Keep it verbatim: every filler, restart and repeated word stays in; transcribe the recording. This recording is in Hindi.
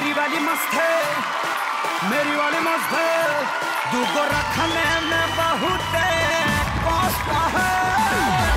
मेरी वाली मस्त है, मेरी वाली मस्त है, दूगो रखने में बहुत कष्ट है।